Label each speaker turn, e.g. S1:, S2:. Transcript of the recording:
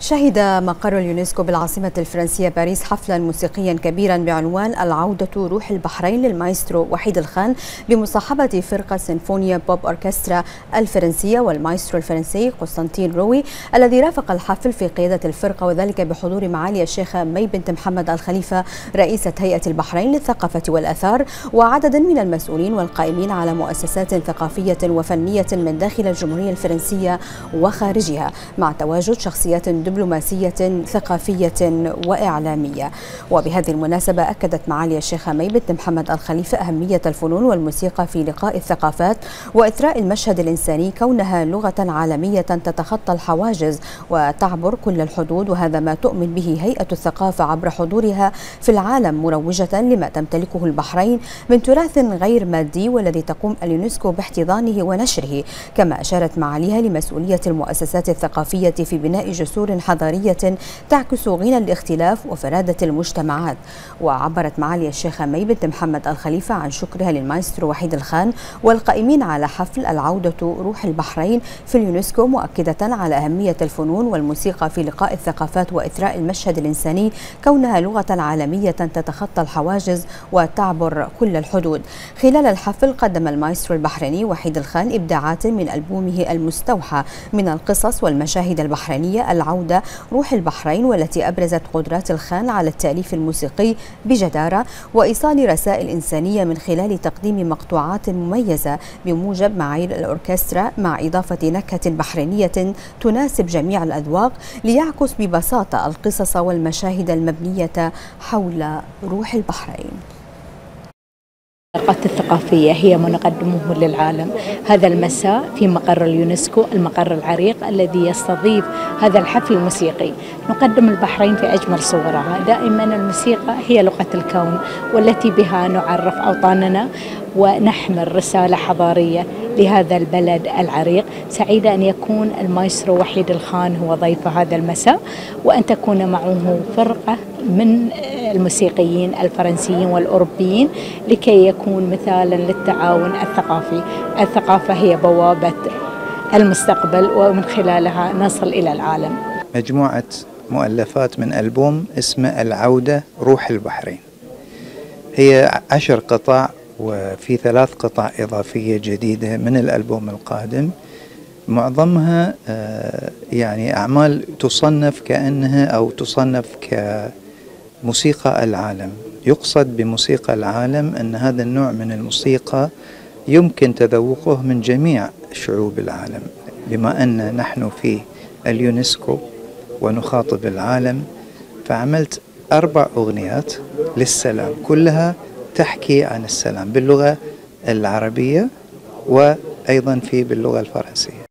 S1: شهد مقر اليونسكو بالعاصمة الفرنسية باريس حفلا موسيقيا كبيرا بعنوان العودة روح البحرين للمايسترو وحيد الخان بمصاحبة فرقة سيمفونيا بوب أوركسترا الفرنسية والمايسترو الفرنسي قسطنطين روي الذي رافق الحفل في قيادة الفرقة، وذلك بحضور معالي الشيخة مي بنت محمد الخليفة رئيسة هيئة البحرين للثقافة والآثار وعدد من المسؤولين والقائمين على مؤسسات ثقافية وفنية من داخل الجمهورية الفرنسية وخارجها، مع تواجد شخصيات دبلوماسية ثقافية وإعلامية. وبهذه المناسبة أكدت معالي الشيخة مي بنت محمد الخليفة أهمية الفنون والموسيقى في لقاء الثقافات وإثراء المشهد الإنساني كونها لغة عالمية تتخطى الحواجز وتعبر كل الحدود، وهذا ما تؤمن به هيئة الثقافة عبر حضورها في العالم، مروجة لما تمتلكه البحرين من تراث غير مادي والذي تقوم اليونسكو باحتضانه ونشره. كما أشارت معاليها لمسؤولية المؤسسات الثقافية في بناء جسور حضارية تعكس غنى الاختلاف وفرادة المجتمعات. وعبرت معالي الشيخة مي بنت محمد الخليفة عن شكرها للمايسترو وحيد الخان والقائمين على حفل العودة روح البحرين في اليونسكو، مؤكدة على أهمية الفنون والموسيقى في لقاء الثقافات وإثراء المشهد الإنساني كونها لغة عالمية تتخطى الحواجز وتعبر كل الحدود. خلال الحفل قدم المايسترو البحريني وحيد الخان إبداعات من ألبومه المستوحى من القصص والمشاهد البحرينية العودة روح البحرين، والتي أبرزت قدرات الخان على التأليف الموسيقي بجدارة وإيصال رسائل إنسانية من خلال تقديم مقطوعات مميزة بموجب معايير الأوركسترا، مع إضافة نكهة بحرينية تناسب جميع الأذواق ليعكس ببساطة القصص والمشاهد المبنية حول روح البحرين.
S2: العلاقات الثقافية هي ما نقدمه للعالم. هذا المساء في مقر اليونسكو، المقر العريق الذي يستضيف هذا الحفل الموسيقي، نقدم البحرين في أجمل صورها. دائما الموسيقى هي لغة الكون والتي بها نعرف أوطاننا ونحمل رسالة حضارية لهذا البلد العريق. سعيدة أن يكون المايسترو وحيد الخان هو ضيف هذا المساء، وأن تكون معه فرقة من الموسيقيين الفرنسيين والأوروبيين لكي يكون مثالا للتعاون الثقافي. الثقافة هي بوابة المستقبل ومن خلالها نصل إلى العالم.
S3: مجموعة مؤلفات من ألبوم اسمه العودة روح البحرين، هي 10 قطع وفي 3 قطع إضافية جديدة من الألبوم القادم. معظمها يعني أعمال تصنف كأنها أو تصنف كموسيقى العالم. يقصد بموسيقى العالم أن هذا النوع من الموسيقى يمكن تذوقه من جميع شعوب العالم، بما أن نحن في اليونسكو ونخاطب العالم، فعملت 4 أغنيات للسلام كلها تحكي عن السلام باللغة العربية وأيضا باللغة الفرنسية.